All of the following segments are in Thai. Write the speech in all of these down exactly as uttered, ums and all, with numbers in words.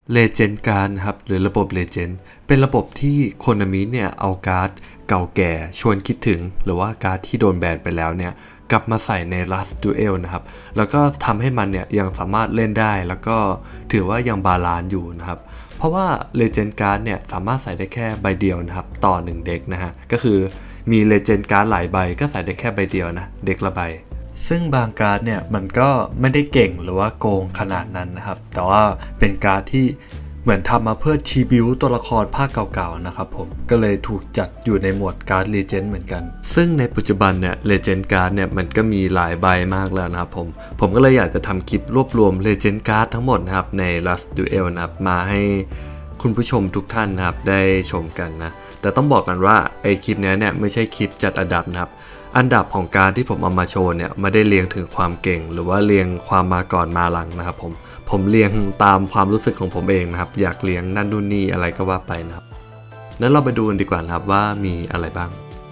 Legend การ์ดครับหรือระบบ Legend เป็นระบบที่โคนามิเนี่ยเอาการ์ดเก่าแก่ชวนคิดถึงหรือว่าการ์ดที่โดนแบนไปแล้วเนี่ยกลับมาใส่ใน Last Duel นะครับแล้วก็ทำให้มันเนี่ยยังสามารถเล่นได้แล้วก็ถือว่ายังบาลานซ์อยู่นะครับเพราะว่า Legend การ์ดเนี่ยสามารถใส่ได้แค่ใบเดียวนะครับต่อหนึ่งเด็กนะฮะก็คือมี Legend การ์ดหลายใบก็ใส่ได้แค่ใบเดียวนะเด็กละใบซึ่งบางการ์ดเนี่ยมันก็ไม่ได้เก่งหรือว่าโกงขนาดนั้นนะครับแต่ว่าเป็นการ์ดที่เหมือนทำมาเพื่อทีบิวตัวละครภาคเก่าๆนะครับผมก็เลยถูกจัดอยู่ในหมวดการ์ด Legend เหมือนกันซึ่งในปัจจุบันเนี่ย Legend การ์ดเนี่ยมันก็มีหลายใบมากแล้วนะครับผมผมก็เลยอยากจะทำคลิปรวบรวม Legend การ์ดทั้งหมดนะครับใน Last Duel นะครับมาให้คุณผู้ชมทุกท่านนะครับได้ชมกันนะแต่ต้องบอกกันว่าไอคลิปนี้เนี่ยไม่ใช่คลิปจัดอันดับนะครับอันดับของการที่ผมเอามาโชว์เนี่ยไม่ได้เรียงถึงความเก่งหรือว่าเรียงความมาก่อนมาหลังนะครับผมผมเรียงตามความรู้สึกของผมเองนะครับอยากเรียงนั่นนู่นนี่อะไรก็ว่าไปนะครับนั้นเราไปดูกันดีกว่านะครับว่ามีอะไรบ้าง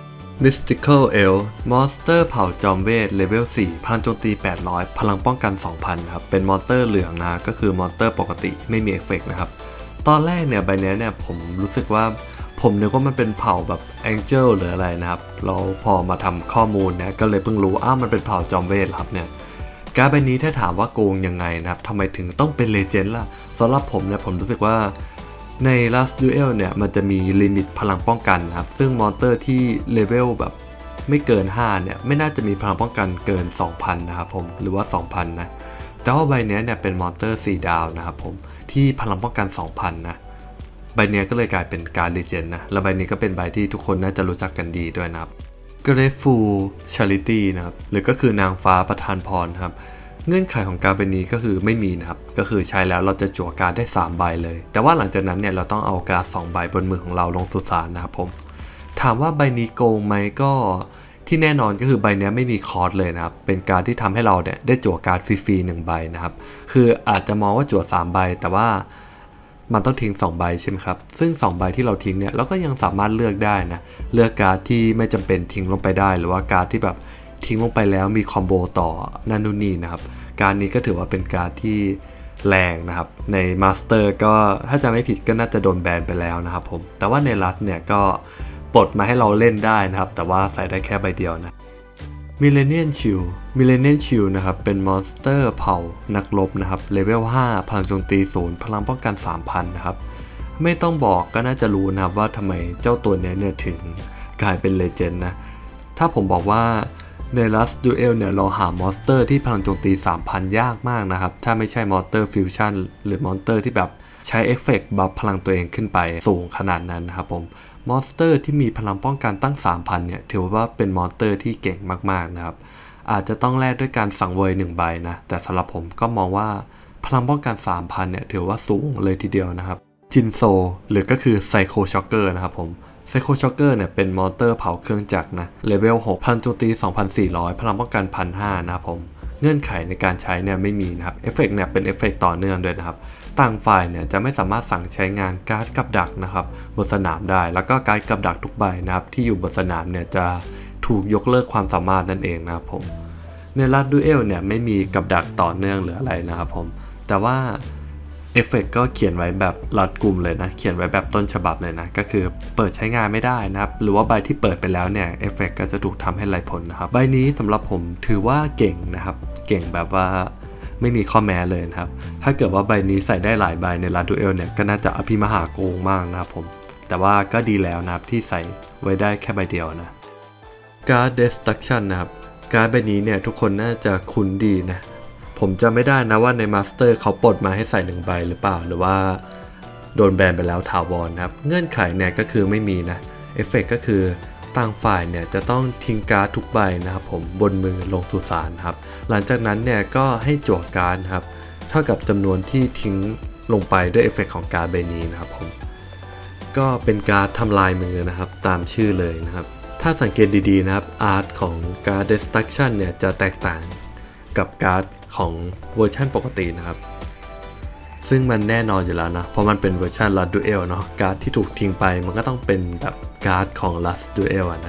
Mystical Elf มอนสเตอร์เผ่าจอมเวทเลเวลสี่พลังโจมตีแปดร้อยพลังป้องกัน สองพัน ครับเป็นมอนสเตอร์เหลืองนะก็คือมอนสเตอร์ปกติไม่มีเอฟเฟกต์นะครับตอนแรกเนี่ยใบนี้เนี่ยผมรู้สึกว่าผมนึกว่ามันเป็นเผ่าแบบแองเจิลหรืออะไรนะครับเราพอมาทำข้อมูลเนี่ยก็เลยเพิ่งรู้อ้าวมันเป็นเผ่าจอมเวทครับเนี่ยการ์ดใบนี้ถ้าถามว่าโกงยังไงนะครับทำไมถึงต้องเป็นเลเจนด์ล่ะสำหรับผมเนี่ยผมรู้สึกว่าใน Last Duel เนี่ยมันจะมีลิมิตพลังป้องกันครับซึ่งมอนสเตอร์ที่เลเวลแบบไม่เกินห้าเนี่ยไม่น่าจะมีพลังป้องกันเกิน สองพัน นะครับผมหรือว่า สองพัน นะแต่ว่าใบนี้เนี่ยเป็นมอนสเตอร์สี่ดาวนะครับผมที่พลังป้องกัน สองพัน นะใบนี้ก็เลยกลายเป็นการ์ดเลเจนด์นะและใบนี้ก็เป็นใบที่ทุกคนน่าจะรู้จักกันดีด้วยนะครับ Grateful Charity นะครับหรือก็คือนางฟ้าประทานพรครับเงื่อนไขของการ์ดใบนี้ก็คือไม่มีนะครับก็คือใช้แล้วเราจะจั่วการ์ดได้สามใบเลยแต่ว่าหลังจากนั้นเนี่ยเราต้องเอาการ์ดสองใบบนมือของเราลงสุสานนะครับผมถามว่าใบนี้โกงไหมก็ที่แน่นอนก็คือใบนี้ไม่มีคอร์สเลยนะครับเป็นการ์ดที่ทำให้เราเนี่ยได้จั่วการ์ดฟรีๆหนึ่งใบนะครับคืออาจจะมองว่าจั่วสามใบแต่ว่ามันต้องทิ้งสองใบใช่ไหมครับซึ่งสองใบที่เราทิ้งเนี่ยเราก็ยังสามารถเลือกได้นะเลือกการ์ดที่ไม่จำเป็นทิ้งลงไปได้หรือว่าการ์ดที่แบบทิ้งลงไปแล้วมีคอมโบต่อนั่นนู่นนี่นะครับการนี้ก็ถือว่าเป็นการ์ดที่แรงนะครับในมาสเตอร์ก็ถ้าจะไม่ผิดก็น่าจะโดนแบนไปแล้วนะครับผมแต่ว่าในลัสเนี่ยก็ปลดมาให้เราเล่นได้นะครับแต่ว่าใส่ได้แค่ใบเดียวนะMillennium Shield Millennium Shield นะครับเป็นมอนสเตอร์เผ่านักรบนะครับเลเวลห้าพลังโจมตีศูนย์พลังป้องกัน สามพัน นะครับไม่ต้องบอกก็น่าจะรู้นะครับว่าทำไมเจ้าตัวนี้เนี่ยถึงกลายเป็นเลเจนด์นะถ้าผมบอกว่าใน Last Duel เนี่ยเราหามอนสเตอร์ที่พลังโจมตี สามพัน ยากมากนะครับถ้าไม่ใช่มอนสเตอร์ฟิวชั่นหรือมอนสเตอร์ที่แบบใช้เอฟเฟกต์บัฟพลังตัวเองขึ้นไปสูงขนาดนั้นนะครับผมมอนสเตอร์ที่มีพลังป้องกันตั้ง สามพัน เนี่ยถือว่าเป็นมอนสเตอร์ที่เก่งมากๆนะครับอาจจะต้องแลกด้วยการสังเวยหนึ่งใบนะแต่สำหรับผมก็มองว่าพลังป้องกัน สามพัน เนี่ยถือว่าสูงเลยทีเดียวนะครับจินโซหรือก็คือไซโคช็อกเกอร์นะครับผมไซโคช็อกเกอร์เนี่ยเป็นมอนสเตอร์เผาเครื่องจักรนะเลเวลหกพันโจมตี สองพันสี่ร้อย พลังป้องกัน หนึ่งพันห้าร้อย นะครับผมเงื่อนไขในการใช้เนี่ยไม่มีนะครับเอฟเฟกต์เนี่ยเป็นเอฟเฟกต์ต่อเนื่องด้วยนะครับต่างฝ่ายเนี่ยจะไม่สามารถสั่งใช้งานการ์ดกับดักนะครับบนสนามได้แล้วก็การ์ดกับดักทุกใบนะครับที่อยู่บนสนามเนี่ยจะถูกยกเลิกความสามารถนั่นเองนะครับผมในLast Duelเนี่ยไม่มีกับดักต่อเนื่องหรืออะไรนะครับผมแต่ว่าเอฟเฟกต์ก็เขียนไว้แบบรัดกุมเลยนะเขียนไว้แบบต้นฉบับเลยนะก็คือเปิดใช้งานไม่ได้นะครับหรือว่าใบที่เปิดไปแล้วเนี่ยเอฟเฟกต์ก็จะถูกทำให้ไร้ผลนะครับใบนี้สำหรับผมถือว่าเก่งนะครับเก่งแบบว่าไม่มีข้อแม้เลยนะครับถ้าเกิดว่าใบนี้ใส่ได้หลายใบในLast Duelเนี่ยก็น่าจะอภิมหาโกงมากนะครับผมแต่ว่าก็ดีแล้วนะครับที่ใส่ไว้ได้แค่ใบเดียวนะการ์ด Destruction นะครับการ์ดใบนี้เนี่ยทุกคนน่าจะคุ้นดีนะผมจำไม่ได้นะว่าในมาสเตอร์เขาปลดมาให้ใส่หนึ่งใบหรือเปล่าหรือว่าโดนแบนไปแล้วถาวรนะครับเงื่อนไขเนี่ยก็คือไม่มีนะเอฟเฟกต์ก็คือต่างฝ่ายเนี่ยจะต้องทิ้งการ์ดทุกใบนะครับผมบนมือลงสุสานครับหลังจากนั้นเนี่ยก็ให้จั่วการ์ดครับเท่ากับจำนวนที่ทิ้งลงไปด้วยเอฟเฟกต์ของการ์ดใบนี้นะครับผมก็เป็นการ์ดทำลายมือนะครับตามชื่อเลยนะครับถ้าสังเกตดีๆนะครับอาร์ตของการ์ด Destruction เนี่ยจะแตกต่างกับการ์ดของเวอร์ชันปกตินะครับซึ่งมันแน่นอนอยู่แล้วนะเพราะมันเป็นเวอร์ชัน Last Duel เนาะการ์ดที่ถูกทิ้งไปมันก็ต้องเป็นแบบการ์ดของ Last Duel นะ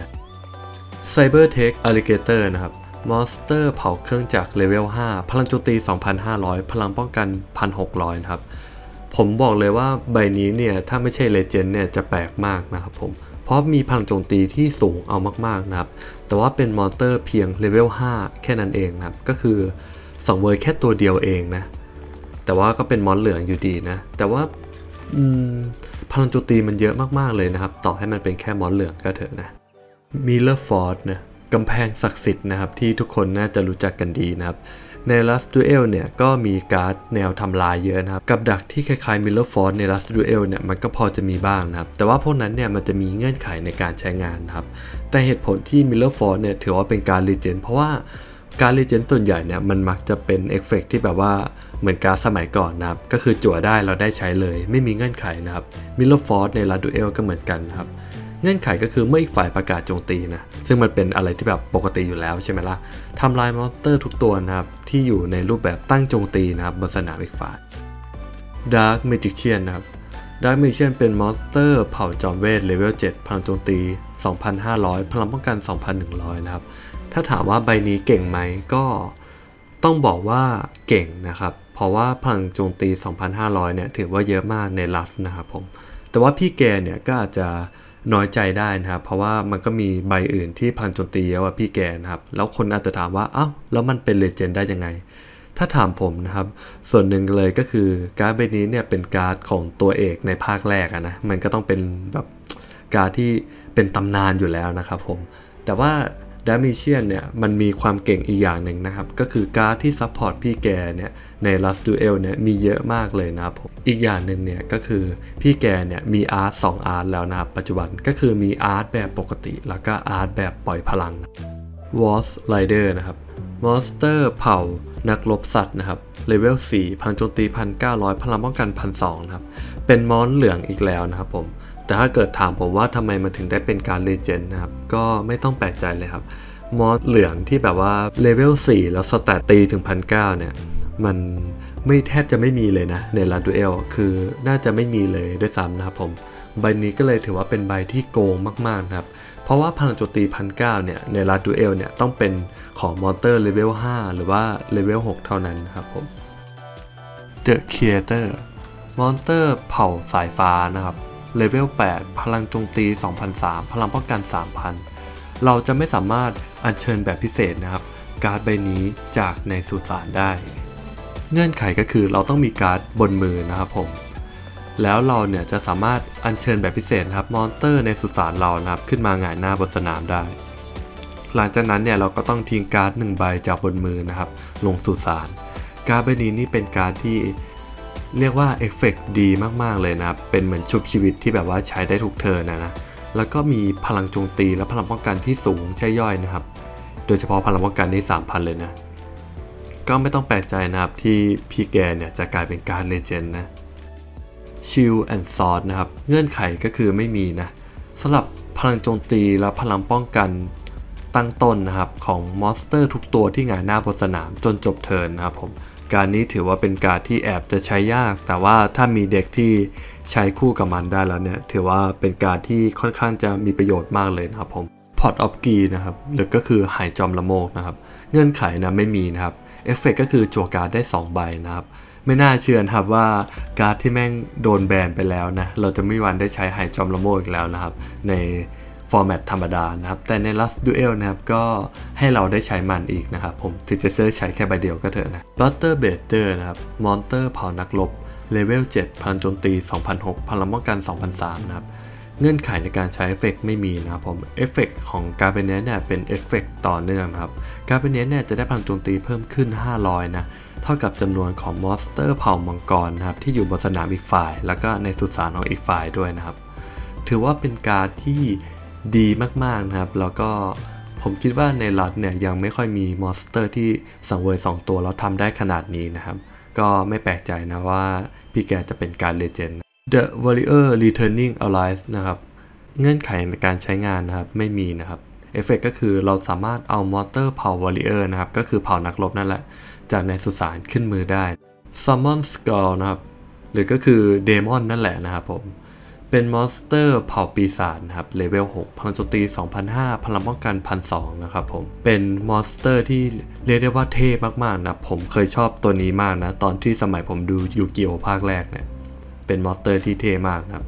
Cybertech Alligator นะครับมอนสเตอร์เผาเครื่องจักรเลเวลห้าพลังโจมตี สองพันห้าร้อย พลังป้องกัน หนึ่งพันหกร้อย นะครับผมบอกเลยว่าใบนี้เนี่ยถ้าไม่ใช่เลเจนด์เนี่ยจะแปลกมากนะครับผมเพราะมีพลังโจมตีที่สูงเอามากๆนะครับแต่ว่าเป็นมอนสเตอร์เพียงเลเวลห้าแค่นั้นเองนะครับก็คือสังเวยแค่ตัวเดียวเองนะแต่ว่าก็เป็นมอนเหลืองอยู่ดีนะแต่ว่าพลังโจมตีมันเยอะมากๆเลยนะครับต่อให้มันเป็นแค่มอนเหลืองก็เถอะนะมิลเลอร์ฟอร์ดนะกำแพงศักดิ์สิทธิ์นะครับที่ทุกคนน่าจะรู้จักกันดีนะครับใน Last Duel เนี่ยก็มีการ์ดแนวทำลายเยอะนะครับกับดักที่คล้ายๆ Mirror Force ใน Last Duel เนี่ยมันก็พอจะมีบ้างนะครับแต่ว่าพวกนั้นเนี่ยมันจะมีเงื่อนไขในการใช้งานนะครับแต่เหตุผลที่ Mirror Force เนี่ยถือว่าเป็นการรีเจนเพราะว่าการรีเจนส่วนใหญ่เนี่ยมันมักจะเป็นเอฟเฟกต์ที่แบบว่าเหมือนการ์ดสมัยก่อนนะครับก็คือจั่วได้เราได้ใช้เลยไม่มีเงื่อนไขนะครับ Mirror Force ใน Last Duel ก็เหมือนกันครับเงื่อนไขก็คือเมื่ออีกฝ่ายประกาศโจมตีนะซึ่งมันเป็นอะไรที่แบบปกติอยู่แล้วใช่ไหมล่ะทำลายมอนสเตอร์ทุกตัวนะครับที่อยู่ในรูปแบบตั้งโจมตีนะครับบนสนามอีกฝ่าย Dark Magician นะครับ Dark Magician เป็นมอนสเตอร์เผ่าจอมเวทเลเวลเจ็ดพลังโจมตี สองพันห้าร้อย พลังป้องกัน สองพันหนึ่งร้อย นะครับถ้าถามว่าใบนี้เก่งไหมก็ต้องบอกว่าเก่งนะครับเพราะว่าพลังโจมตี สองพันห้าร้อย เนี่ยถือว่าเยอะมากในลัสนะครับผมแต่ว่าพี่แกเนี่ยก็อาจจะน้อยใจได้นะครับเพราะว่ามันก็มีใบอื่นที่พลังโจมตีเยอะกว่าพี่แกนะครับแล้วคนอาจจะถามว่าอ้าวแล้วมันเป็นเลเจนด์ได้ยังไงถ้าถามผมนะครับส่วนหนึ่งเลยก็คือการ์ดใบนี้เนี่ยเป็นการ์ดของตัวเอกในภาคแรกนะมันก็ต้องเป็นแบบการ์ดที่เป็นตำนานอยู่แล้วนะครับผมแต่ว่าดามิเชียนเนี่ยมันมีความเก่งอีกอย่างหนึ่งนะครับก็คือการ์ดที่ซัพพอร์ตพี่แกเนี่ยใน Last Duel เนี่ยมีเยอะมากเลยนะครับผมอีกอย่างหนึ่งเนี่ยก็คือพี่แกเนี่ยมีอาร์ตสองอาร์ตแล้วนะครับปัจจุบันก็คือมีอาร์ตแบบปกติแล้วก็อาร์ตแบบปล่อยพลัง Wars Rider นะครับมอนสเตอร์เผ่านักรบสัตว์นะครับเลเวลสี่พลังโจมตี หนึ่งพันเก้าร้อย พลังป้องกัน หนึ่งพันสองร้อย นะครับเป็นมอนเหลืองอีกแล้วนะครับผมแต่ถ้าเกิดถามผมว่าทำไมมันถึงได้เป็นการเลเจนด์นะครับก็ไม่ต้องแปลกใจเลยครับมอสเหลืองที่แบบว่าเลเวลสี่แล้วสแตตตีถึง หนึ่งพันเก้าร้อย เนี่ยมันไม่แทบจะไม่มีเลยนะในลาดูเอลคือน่าจะไม่มีเลยด้วยซ้ำนะครับผมใบนี้ก็เลยถือว่าเป็นใบที่โกงมากๆนะครับเพราะว่าพลังโจมตี หนึ่งพันเก้าร้อย เนี่ยในลาดูเอลเนี่ยต้องเป็นของมอนเตอร์เลเวลห้าหรือว่าเลเวลหกเท่านั้นนะครับผม The Creator มอนเตอร์เผ่าสายฟ้านะครับเลเวลแปดพลังโจมตี สองพันสามร้อย พลังป้องกัน สามพัน เราจะไม่สามารถอัญเชิญแบบพิเศษนะครับการ์ดใบนี้จากในสุสานได้เงื่อนไขก็คือเราต้องมีการ์ดบนมือนะครับผมแล้วเราเนี่ยจะสามารถอัญเชิญแบบพิเศษครับมอนสเตอร์ในสุสานเรานะครับขึ้นมาหงายหน้าบนสนามได้หลังจากนั้นเนี่ยเราก็ต้องทิ้งการ์ดหนึ่งใบจากบนมือนะครับลงสุสานการ์ดใบนี้นี่เป็นการ์ดที่เรียกว่าเอฟเฟกต์ดีมากๆเลยนะครับเป็นเหมือนชุบชีวิตที่แบบว่าใช้ได้ทุกเทิร์นนะนะแล้วก็มีพลังโจมตีและพลังป้องกันที่สูงใช่ย่อยนะครับโดยเฉพาะพลังป้องกันนี่ สามพัน เลยนะก็ไม่ต้องแปลกใจนะครับที่พี่แกเนี่ยจะกลายเป็นการเลเจนด์นะ Shield and Sword นะครับเงื่อนไขก็คือไม่มีนะสำหรับพลังโจมตีและพลังป้องกันตั้งต้นนะครับของมอนสเตอร์ทุกตัวที่หงายหน้าบนสนามจนจบเทิร์นนะครับผมการนี้ถือว่าเป็นการที่แอบจะใช้ยากแต่ว่าถ้ามีเด็กที่ใช้คู่กับมันได้แล้วเนี่ยถือว่าเป็นการที่ค่อนข้างจะมีประโยชน์มากเลยนะครับผม Pot of Key นะครับหรือก็คือหายจอมละโมกนะครับเงื่อนไขนะไม่มีนะครับเอฟเฟกต์ก็คือจั่วการ์ดได้สองใบนะครับไม่น่าเชื่อนะครับว่าการ์ดที่แม่งโดนแบนไปแล้วนะเราจะไม่มีวันได้ใช้หายจอมละโมกอีกแล้วนะครับในฟอร์แมตธรรมดานะครับแต่ใน Last Duel นะครับก็ให้เราได้ใช้มันอีกนะครับผมถึงจะใช้แค่ใบเดียวก็เถอะนะ Butter Baiter นะครับมอนเตอร์เผ่านักรบเลเวลเจ็ดพลังโจมตี สองพันหกร้อย พลังป้องกัน สองพันสามร้อย นะครับเงื่อนไขในการใช้เอฟเฟกต์ไม่มีนะครับผมเอฟเฟกต์ของการเป็นเนี้ยเนี่ยเป็นเอฟเฟกต์ต่อเนื่องนะครับการเป็นเนี้ยเนี่ยจะได้พลังโจมตีเพิ่มขึ้นห้าร้อยนะเท่ากับจำนวนของมอนสเตอร์เผ่ามังกรนะครับที่อยู่บนสนามอีกฝ่ายแล้วก็ในสุสานของอีกฝ่ายด้วยนะครับถือว่าเป็นการที่ดีมากๆนะครับแล้วก็ผมคิดว่าในลัดเนี่ยยังไม่ค่อยมีมอนสเตอร์ที่สังเวยสองตัวแล้วทำได้ขนาดนี้นะครับก็ไม่แปลกใจนะว่าพี่แกจะเป็นการเลเจนด์ The Warrior Returning Alive นะครับเงื่อนไขในการใช้งานนะครับไม่มีนะครับเอฟเฟกต์ก็คือเราสามารถเอามอนสเตอร์เผ่า Warrior นะครับก็คือเผ่านักรบนั่นแหละจากในสุสานขึ้นมือได้ Summon Skull นะครับหรือก็คือเดมอนนั่นแหละนะครับผมเป็นมอนสเตอร์เผ่าปีศาจนะครับเลเวลหกพลังโจมตี สองพันห้าร้อย พลังป้องกัน หนึ่งพันสองร้อย นะครับผมเป็นมอนสเตอร์ที่เรียกได้ว่าเท่มากๆนะผมเคยชอบตัวนี้มากนะตอนที่สมัยผมดูยูกิโอภาคแรกเนี่ยเป็นมอนสเตอร์ที่เท่มากนะครับ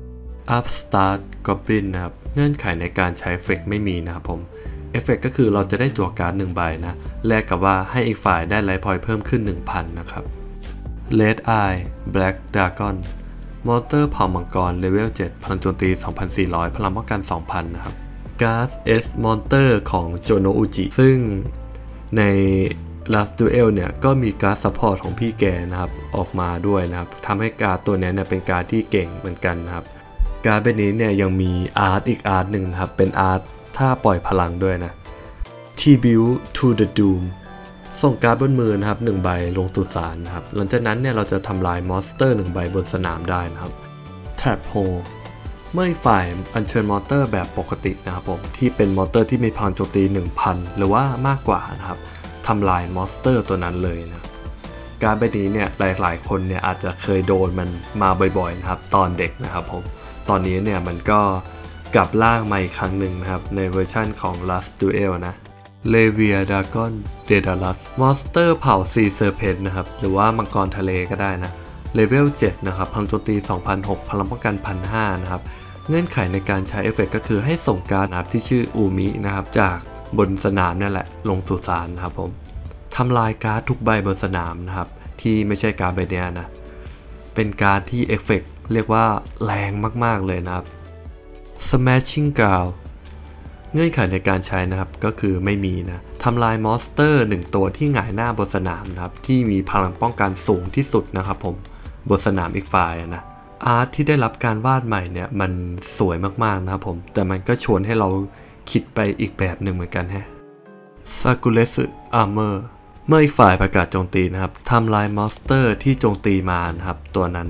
Upstart Goblin นะครับเงื่อนไขในการใช้เอฟเฟกต์ไม่มีนะครับผมเอฟเฟกต์ก็คือเราจะได้จั่วการ์ดหนึ่งใบนะแลกกับว่าให้อีกฝ่ายได้ไลฟ์พอยต์เพิ่มขึ้น หนึ่งพัน นะครับ Red Eye Black Dragon มอนสเตอร์เผ่ามังกรเลเวลเจ็ดพลังโจมตี สองพันสี่ร้อย พลังป้องกัน สองพัน นะครับการ์ด S Monster ของโจโนอุจิซึ่งใน Last Duel เนี่ยก็มีการ์ดซัพพอร์ตของพี่แกนะครับออกมาด้วยนะครับทำให้การ์ดตัวนี้เนี่ยเป็นการ์ดที่เก่งเหมือนกันนะครับการ์ดใบนี้เนี่ยยังมีอาร์ตอีกอาร์ตหนึ่งนะครับเป็นอาร์ตถ้าปล่อยพลังด้วยนะ Tribute to the Doom ส่งการ์ดบนมือนะครับหนึ่งใบลงสุสานนะครับหลังจากนั้นเนี่ยเราจะทำลายมอนสเตอร์หนึ่งใบบนสนามได้นะครับ Trap Hole เมื่อฝ่ายอัญเชิญมอนสเตอร์แบบปกตินะครับผมที่เป็นมอนสเตอร์ที่มีพลังโจมตี หนึ่งพัน หรือว่ามากกว่านะครับทำลายมอนสเตอร์ตัวนั้นเลยนะการ์ดใบนี้เนี่ยหลายๆคนเนี่ยอาจจะเคยโดนมันมาบ่อยๆนะครับตอนเด็กนะครับผมตอนนี้เนี่ยมันก็กลับล่างมาอีกครั้งหนึ่งนะครับในเวอร์ชั่นของ Last Duel นะ Levia Dragon Daedalus มอนสเตอร์เผ่า Sea Serpent นะครับหรือว่ามังกรทะเลก็ได้นะเลเวลเจ็ดนะครับพลังโจมตี สองพันหกร้อย พลังป้องกัน หนึ่งพันห้าร้อย นะครับเงื่อนไขในการใช้เอฟเฟกต์ก็คือให้ส่งการ์ดนะครับที่ชื่ออูมินะครับจากบนสนามนั่นแหละลงสู่ศาลนะครับผมทำลายการ์ดทุกใบบนสนามนะครับที่ไม่ใช่การ์ดใบนี้นะเป็นการ์ดที่เอฟเฟกต์เรียกว่าแรงมากๆเลยนะครับ Smashing Ground เงื่อนไขในการใช้นะครับก็คือไม่มีนะทำลายมอนสเตอร์หนึ่งตัวที่หงายหน้าบนสนามนะครับที่มีพลังป้องกันสูงที่สุดนะครับผมบนสนามอีกฝ่ายนะอาร์ตที่ได้รับการวาดใหม่เนี่ยมันสวยมากๆนะครับผมแต่มันก็ชวนให้เราคิดไปอีกแบบหนึ่งเหมือนกันฮะ Sakuretsu Armor เมื่ออีกฝ่ายประกาศโจมตีนะครับทำลายมอนสเตอร์ที่โจมตีมานะครับตัวนั้น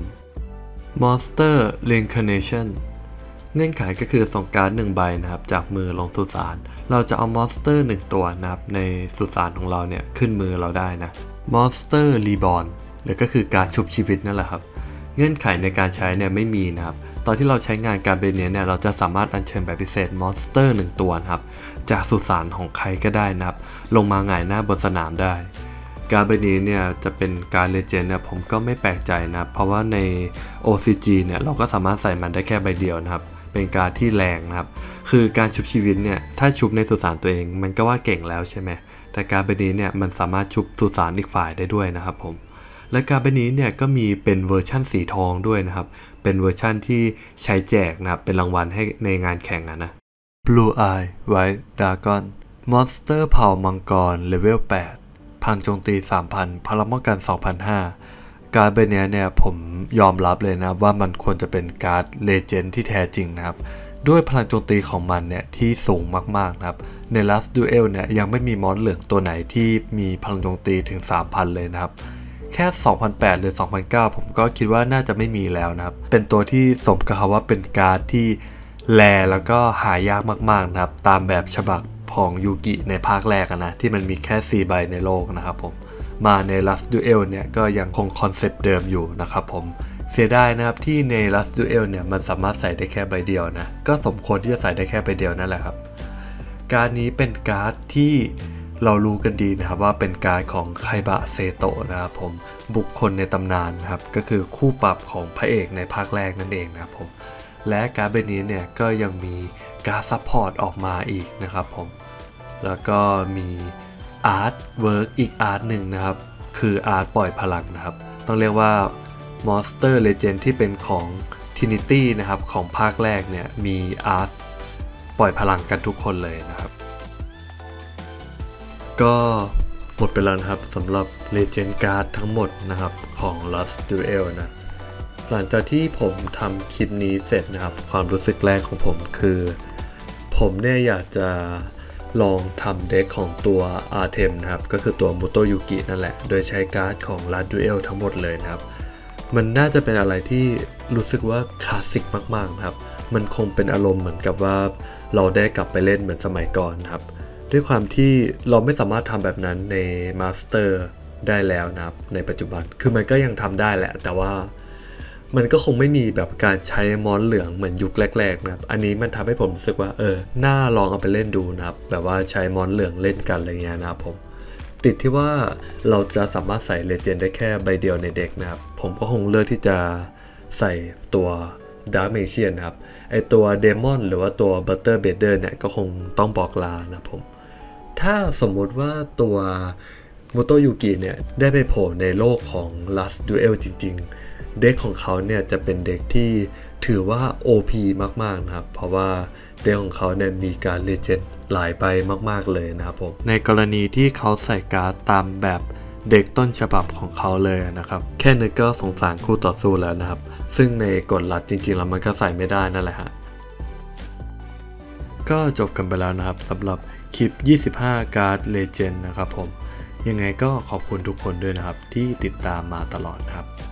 Monster Reincarnation เงื่อนไขก็คือส่งการ์ดหนึ่งใบนะครับจากมือลงสุสานเราจะเอามอนสเตอร์หนึ่งตัวนะครับในสุสานของเราเนี่ยขึ้นมือเราได้นะ Monster Reborn หรือก็คือการชุบชีวิตนั่นแหละครับเงื่อนไขในการใช้เนี่ยไม่มีนะครับตอนที่เราใช้งานการเป็นนี้เนี่ยเราจะสามารถอัญเชิญแบบพิเศษมอนสเตอร์หนึ่งตัวนะครับจากสุสานของใครก็ได้นะครับลงมาหงายหน้าบนสนามได้การใบนี้เนี่ยจะเป็นการเลเจนด์เนี่ยผมก็ไม่แปลกใจนะเพราะว่าใน โอ ซี จี เนี่ยเราก็สามารถใส่มันได้แค่ใบเดียวนะครับเป็นการที่แรงนะครับคือการชุบชีวิตเนี่ยถ้าชุบในสุสานตัวเองมันก็ว่าเก่งแล้วใช่ไหมแต่การใบนี้เนี่ยมันสามารถชุบสุสานอีกฝ่ายได้ด้วยนะครับผมและการใบนี้เนี่ยก็มีเป็นเวอร์ชั่นสีทองด้วยนะครับเป็นเวอร์ชั่นที่ใช้แจกนะครับเป็นรางวัลให้ในงานแข่งนะ Blue Eye White Dragon มอนสเตอร์เผ่ามังกรเลเวลแปดพลังโจมตี สามพัน พลังป้องกัน สองพันห้าร้อย การ์ดใบนี้เนี่ยผมยอมรับเลยนะว่ามันควรจะเป็นการ์ดเลเจนด์ที่แท้จริงนะครับด้วยพลังโจมตีของมันเนี่ยที่สูงมากๆนะครับใน Last Duel เนี่ยยังไม่มีมอนเหลืองตัวไหนที่มีพลังโจมตีถึง สามพัน เลยนะครับแค่ สองพันแปดร้อย หรือ สองพันเก้าร้อย ผมก็คิดว่าน่าจะไม่มีแล้วนะครับเป็นตัวที่สมกับคำว่าเป็นการ์ดที่แรแล้วก็หายากมากๆนะครับตามแบบฉบับของยูกิในภาคแรกนะที่มันมีแค่สี่ใบในโลกนะครับผมมาใน Last Duel เนี่ยก็ยังคงคอนเซปต์เดิมอยู่นะครับผมเสียดายนะครับที่ใน Last Duel เนี่ยมันสามารถใส่ได้แค่ใบเดียวนะก็สมควรที่จะใส่ได้แค่ใบเดียวนั่นแหละครับการ์ดนี้เป็นการ์ดที่เรารู้กันดีนะครับว่าเป็นการ์ดของไคบะเซโตะนะครับผมบุคคลในตำนานนะครับก็คือคู่ปรับของพระเอกในภาคแรกนั่นเองนะครับผมและการ์ดใบนี้เนี่ยก็ยังมีการ์ดซัพพอร์ตออกมาอีกนะครับผมแล้วก็มีอาร์ตเวิร์กอีกอาร์ตหนึ่งนะครับคืออาร์ตปล่อยพลังนะครับต้องเรียกว่า Monster Legend ที่เป็นของ Trinity นะครับของภาคแรกเนี่ยมีอาร์ตปล่อยพลังกันทุกคนเลยนะครับก็หมดไปแล้วนะครับสำหรับ Legend Card ทั้งหมดนะครับของ Last Duel นะหลังจากที่ผมทำคลิปนี้เสร็จนะครับความรู้สึกแรกของผมคือผมเนี่ยอยากจะลองทำเด็กของตัว Artem นะครับก็คือตัวมุโตยุกินั่นแหละโดยใช้การ์ดของ Last Duel ทั้งหมดเลยนะครับมันน่าจะเป็นอะไรที่รู้สึกว่าคลาสสิกมากๆนะครับมันคงเป็นอารมณ์เหมือนกับว่าเราได้กลับไปเล่นเหมือนสมัยก่อนนะครับด้วยความที่เราไม่สามารถทำแบบนั้นใน Master ได้แล้วนะครับในปัจจุบันคือมันก็ยังทำได้แหละแต่ว่ามันก็คงไม่มีแบบการใช้มอนเหลืองเหมือนยุคแรกๆนะครับอันนี้มันทำให้ผมรู้สึกว่าเออน่าลองเอาไปเล่นดูนะครับแบบว่าใช้มอนเหลืองเล่นกันอะไรเงี้ยนะครับผมติดที่ว่าเราจะสามารถใส่เลเจนด์ได้แค่ใบเดียวในเด็กนะครับผมก็คงเลือกที่จะใส่ตัวดาร์ m เมเชียนนะครับไอตัวเดมอนหรือว่าตัวบัตเตอร์เบเดอร์เนี่ยก็คงต้องบอกลานะผมถ้าสมมุติว่าตัวโมโตยุกิเนี่ยได้ไปโผล่ในโลกของ Last Duel จริงๆเด็กของเขาเนี่ยจะเป็นเด็กที่ถือว่า โอ พี มากๆนะครับเพราะว่าเด็กของเขาเนี่ยมีการเลเจนด์หลายใบมากๆเลยนะครับผมในกรณีที่เขาใส่การ์ดตามแบบเด็กต้นฉบับของเขาเลยนะครับแค่นึกก็สงสารคู่ต่อสู้แล้วนะครับซึ่งในกฎลัดจริงๆแล้วมันก็ใส่ไม่ได้นั่นแหละฮะก็จบกันไปแล้วนะครับสำหรับคลิปยี่สิบห้าการ์ดเลเจนด์นะครับผมยังไงก็ขอบคุณทุกคนด้วยนะครับที่ติดตามมาตลอดนะครับ